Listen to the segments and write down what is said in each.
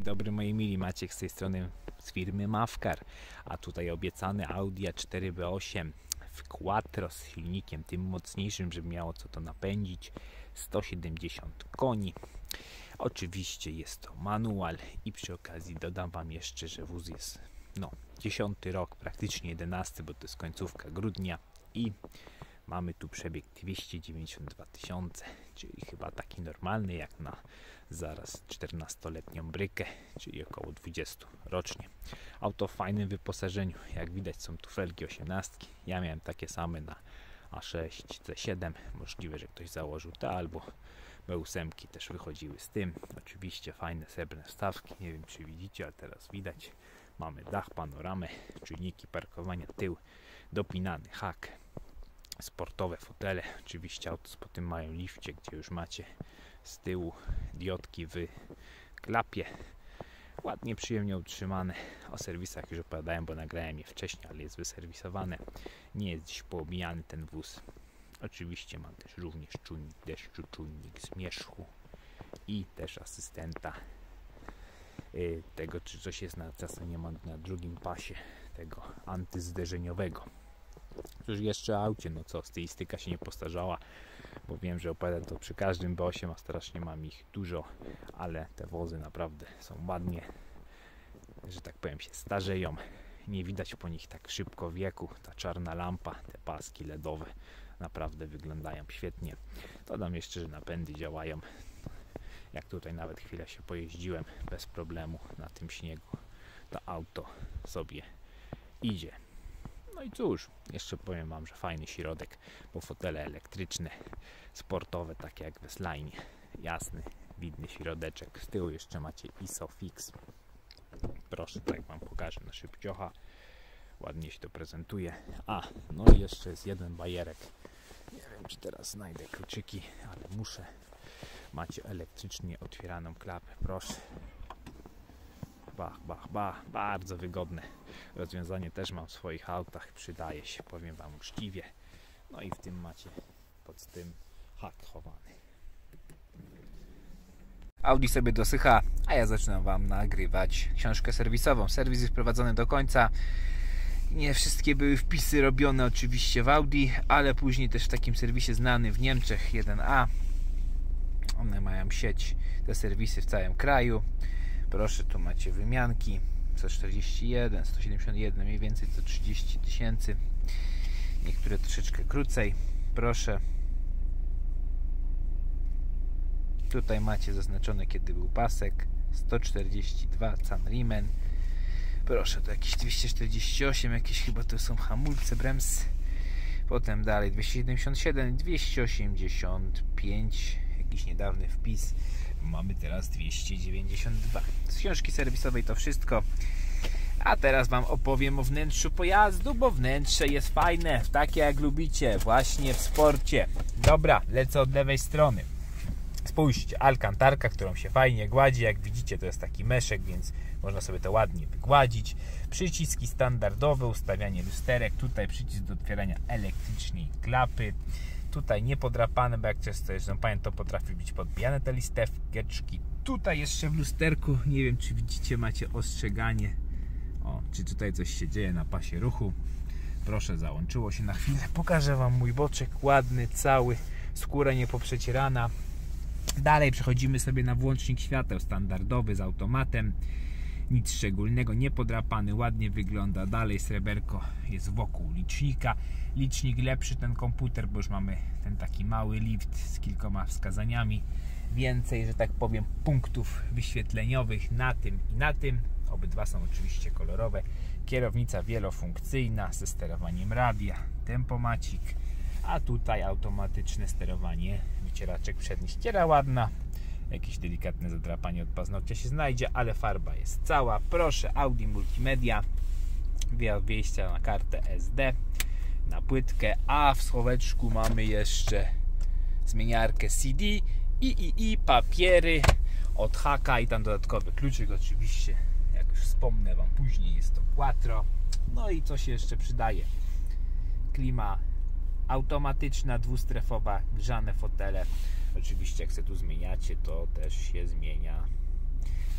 dobry moi mili, Maciek z tej strony z firmy Mavcar, a tutaj obiecany Audi A4 B8 w quattro z silnikiem tym mocniejszym, żeby miało co to napędzić, 170 koni. Oczywiście jest to manual i przy okazji dodam wam jeszcze, że wóz jest 10 rok, praktycznie 11, bo to jest końcówka grudnia i mamy tu przebieg 292 000, czyli chyba taki normalny jak na zaraz 14-letnią brykę, czyli około 20 rocznie. Auto w fajnym wyposażeniu, jak widać są tu felgi 18, ja miałem takie same na A6, C7, możliwe, że ktoś założył te albo B8 też wychodziły z tym. Oczywiście fajne srebrne wstawki, nie wiem czy widzicie, ale teraz widać. Mamy dach, panoramę, czujniki parkowania, tył, dopinany hak, sportowe fotele, oczywiście auto po tym mają lifcie, gdzie już macie z tyłu diodki w klapie, ładnie, przyjemnie utrzymane. O serwisach już opowiadałem, bo nagrałem je wcześniej, ale jest wyserwisowane, nie jest dziś poobijany ten wóz. Oczywiście mam też również czujnik deszczu, czujnik zmierzchu i też asystenta tego, czy coś jest czasem nie ma na drugim pasie, tego antyzderzeniowego. Cóż jeszcze o aucie, no co, stylistyka się nie postarzała, bo wiem, że opowiadam to przy każdym B8, a strasznie mam ich dużo, ale te wozy naprawdę są ładnie, że tak powiem, się starzeją. Nie widać po nich tak szybko wieku. Ta czarna lampa, te paski LEDowe naprawdę wyglądają świetnie. Dodam jeszcze, że napędy działają. Jak tutaj nawet chwilę się pojeździłem bez problemu na tym śniegu, to auto sobie idzie. No i cóż, jeszcze powiem wam, że fajny środek, bo fotele elektryczne, sportowe, takie jak w S-Line, jasny, widny środeczek. Z tyłu jeszcze macie ISOFIX. Proszę, tak wam pokażę na szybciocha. Ładnie się to prezentuje. No i jeszcze jest jeden bajerek. Nie wiem, czy teraz znajdę kluczyki, ale muszę. Macie elektrycznie otwieraną klapę, proszę. Bach, bach, bach. Bardzo wygodne rozwiązanie, też mam w swoich autach, przydaje się, powiem wam uczciwie. No i w tym macie pod tym hak chowany. Audi sobie dosycha, a ja zaczynam wam nagrywać książkę serwisową. Serwis jest prowadzony do końca. Nie wszystkie były wpisy robione oczywiście w Audi, ale później też w takim serwisie znany w Niemczech 1A. One mają sieć, te serwisy w całym kraju. Proszę, tu macie wymianki 141, 171, mniej więcej co 30 000. Niektóre troszeczkę krócej. Proszę. Tutaj macie zaznaczone, kiedy był pasek. 142 Zahnriemen. Proszę, to jakieś 248, jakieś chyba to są hamulce, brems. Potem dalej 277, 285, jakiś niedawny wpis. Mamy teraz 292. Z książki serwisowej to wszystko. A teraz wam opowiem o wnętrzu pojazdu, bo wnętrze jest fajne, takie jak lubicie, właśnie w sporcie. Dobra, lecę od lewej strony. Spójrzcie, alkantarka, którą się fajnie gładzi. Jak widzicie, to jest taki meszek, więc można sobie to ładnie wygładzić. Przyciski standardowe, ustawianie lusterek. Tutaj przycisk do otwierania elektrycznej klapy. Tutaj niepodrapane, bo jak często jeżdżą panie, to potrafi być podbijane te listeweczki. Tutaj jeszcze w lusterku, nie wiem czy widzicie, macie ostrzeganie, czy tutaj coś się dzieje na pasie ruchu. Proszę, załączyło się na chwilę. Pokażę wam mój boczek ładny, cały, skóra nie poprzecierana. Dalej przechodzimy sobie na włącznik świateł standardowy z automatem. Nic szczególnego, niepodrapany, ładnie wygląda. Dalej sreberko jest wokół licznika. Licznik lepszy ten komputer, bo już mamy ten taki mały lift z kilkoma wskazaniami. Więcej, że tak powiem, punktów wyświetleniowych na tym i na tym. Obydwa są oczywiście kolorowe. Kierownica wielofunkcyjna ze sterowaniem radia, tempomacik. A tutaj automatyczne sterowanie wycieraczek przednich. Ściera ładna. Jakieś delikatne zadrapanie od paznokcia się znajdzie, ale farba jest cała. Proszę, Audi Multimedia. Wejścia na kartę SD, na płytkę, a w schoweczku mamy jeszcze zmieniarkę CD i papiery od haka i tam dodatkowy kluczyk oczywiście, jak już wspomnę wam później, jest to quattro. No i co się jeszcze przydaje? Klima automatyczna, dwustrefowa, grzane fotele. Oczywiście jak se tu zmieniacie, to też się zmienia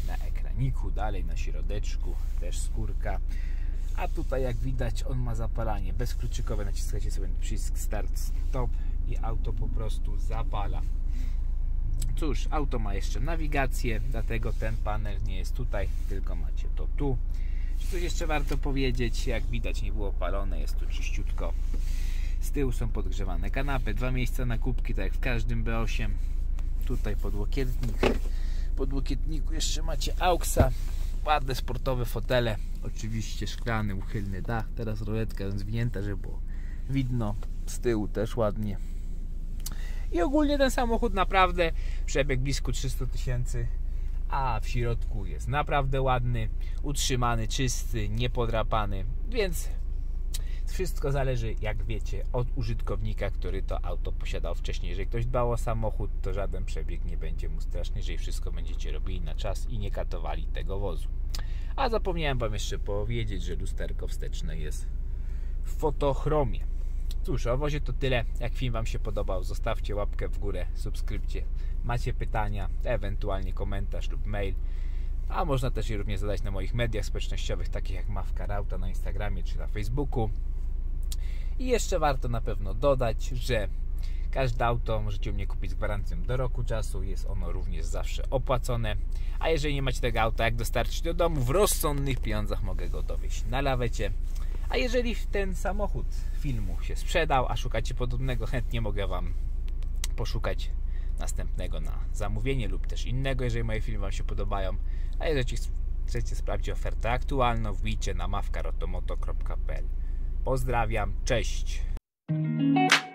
na ekraniku, dalej na środeczku też skórka. A tutaj jak widać on ma zapalanie bezkluczykowe, naciskacie sobie przycisk start stop i auto po prostu zapala. Cóż, auto ma jeszcze nawigację, dlatego ten panel nie jest tutaj, tylko macie to tu. Coś jeszcze warto powiedzieć, jak widać nie było palone, jest tu czyściutko. Z tyłu są podgrzewane kanapy, 2 miejsca na kubki, tak jak w każdym B8. Tutaj podłokietnik. W podłokietniku jeszcze macie AUX-a, ładne sportowe fotele, oczywiście szklany, uchylny dach. Teraz roletka zwinięta, żeby było widno. Z tyłu też ładnie. I ogólnie ten samochód naprawdę przebieg blisko 300 000, a w środku jest naprawdę ładny, utrzymany, czysty, niepodrapany, więc wszystko zależy, jak wiecie, od użytkownika, który to auto posiadał wcześniej. Jeżeli ktoś dbał o samochód, to żaden przebieg nie będzie mu straszny, jeżeli wszystko będziecie robili na czas i nie katowali tego wozu. A zapomniałem wam jeszcze powiedzieć, że lusterko wsteczne jest w fotochromie. Cóż, o wozie to tyle. Jak film wam się podobał, zostawcie łapkę w górę, subskrypcję. Macie pytania, ewentualnie komentarz lub mail. A można też je również zadać na moich mediach społecznościowych, takich jak Mawka Rauta na Instagramie czy na Facebooku. I jeszcze warto na pewno dodać, że każde auto możecie u mnie kupić z gwarancją do roku czasu. Jest ono również zawsze opłacone. A jeżeli nie macie tego auta, jak dostarczyć do domu, w rozsądnych pieniądzach mogę go dowieźć na lawecie. A jeżeli ten samochód filmu się sprzedał, a szukacie podobnego, chętnie mogę wam poszukać następnego na zamówienie lub też innego, jeżeli moje filmy wam się podobają. A jeżeli chcecie sprawdzić ofertę aktualną, wbijcie na mawkarotomoto.pl. Pozdrawiam, cześć!